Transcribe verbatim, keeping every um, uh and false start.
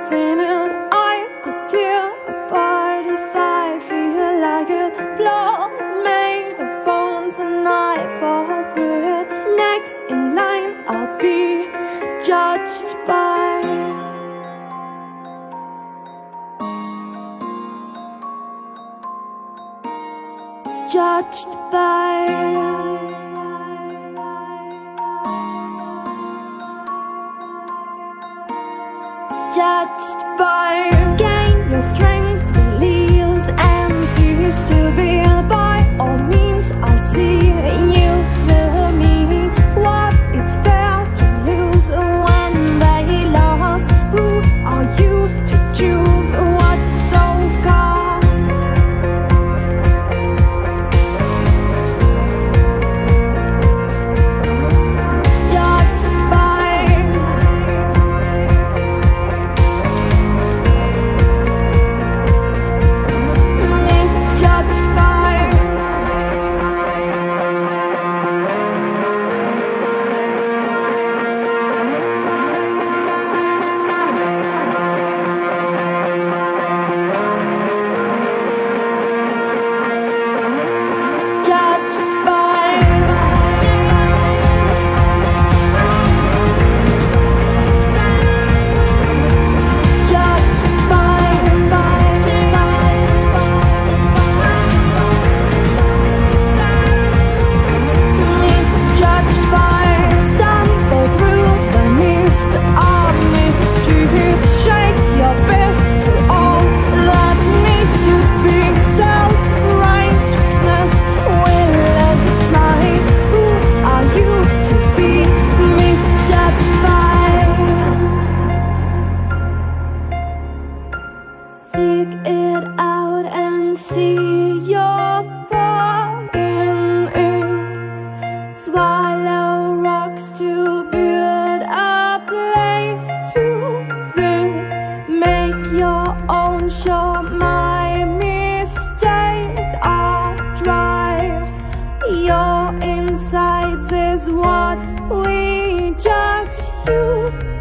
seen it. I could tear apart if I feel like it. Floor made of bones and I fall through it. Next in line I'll be judged by. Judged by. Judged by. Gain your strength, release and cease to be. By all means I'll see you with me. What is fair to lose when they lost? Who are you to choose what so costs? Judged by. Misjudged by. Judged by. Judged by. Misjudged by. Stumble through the mist of mystery. Shake your fist to all that needs to be. Self-righteousness will let it fly. Who are you to be misjudged by? Seek it out and see your part in it. Swallow rocks to build a place to sit. Make your own show. My mistakes are dry. Your insides is what we judge you